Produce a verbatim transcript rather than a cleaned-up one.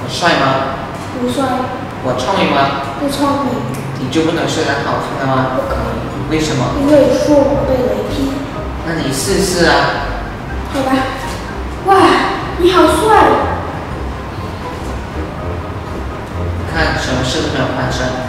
我帅吗？ 不帅。 我聪明吗？ 不聪明。 你就不能睡得好听了吗？ 不可以。 为什么？ 因为说我被雷劈。 那你试试啊。 好吧。哇，你好帅！ 看，什么事都没有发生。